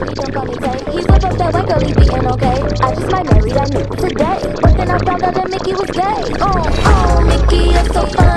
He don't call me Tay. He whip up that white girl, he beatin', okay. I just might marry that nigga today. But then I found out that Mickey was gay. Oh, Mickey, you're so fine.